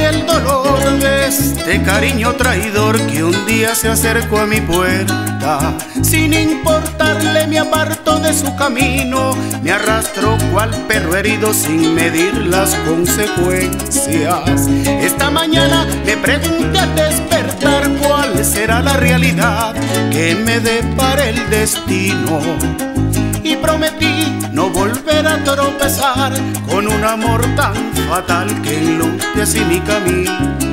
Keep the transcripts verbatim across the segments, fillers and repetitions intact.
el dolor de este cariño traidor que un día se acercó a mi puerta. Sin importarle me aparto de su camino, me arrastro cual perro herido sin medir las consecuencias. Esta mañana me pregunté al despertar cuál será la realidad que me depara el destino, y prometí no volver a tropezar con un amor tan fatal que enluce así mi camino.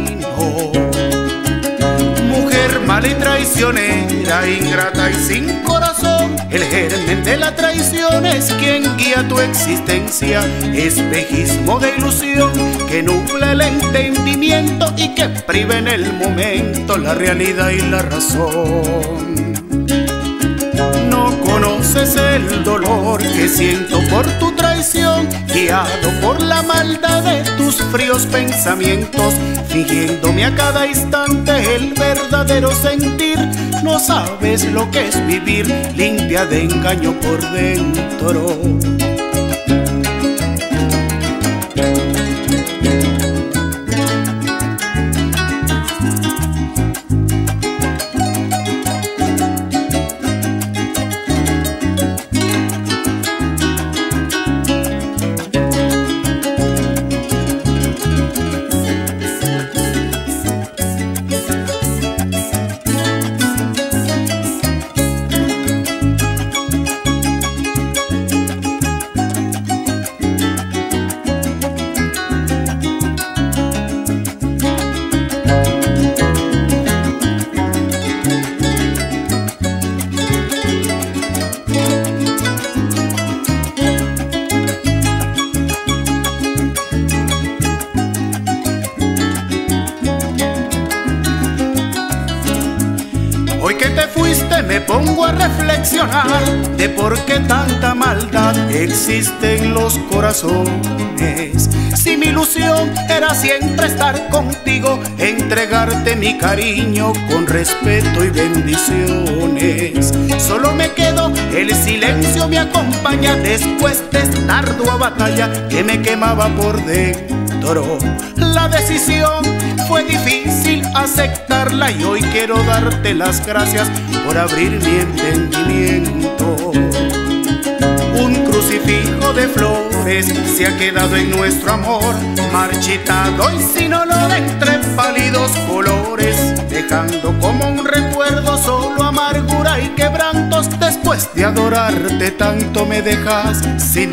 Mujer mala y traicionera, ingrata y sin corazón, el germen de la traición es quien guía tu existencia, espejismo de ilusión que nubla el entendimiento y que priva en el momento la realidad y la razón. No conoces el dolor que siento por tu traición, guiado por la maldad de tus fríos pensamientos, fingiéndome a cada instante el verdadero sentir. No sabes lo que es vivir limpia de engaño por dentro. Hoy que te fuiste me pongo a reflexionar de por qué tanta maldad existe en los corazones. Si mi ilusión era siempre estar contigo, entregarte mi cariño con respeto y bendiciones, solo me quedo el silencio, me acompaña después de esta ardua batalla que me quemaba por dentro. La decisión fue difícil aceptarla y hoy quiero darte las gracias por abrir mi entendimiento. Un crucifijo de flores se ha quedado en nuestro amor, marchitado y sin olor entre pálidos colores, dejando como un recuerdo solo amargura y quebrantos. Después de adorarte tanto me dejas sin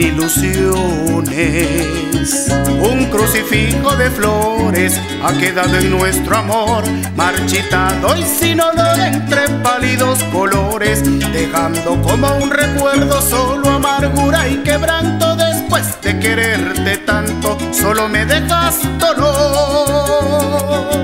ilusiones. Un crucifijo de flores ha quedado en nuestro amor, marchitado y sin olor entre pálidos colores, dejando como un recuerdo solo amargura y quebranto. Después de quererte tanto solo me dejas dolor.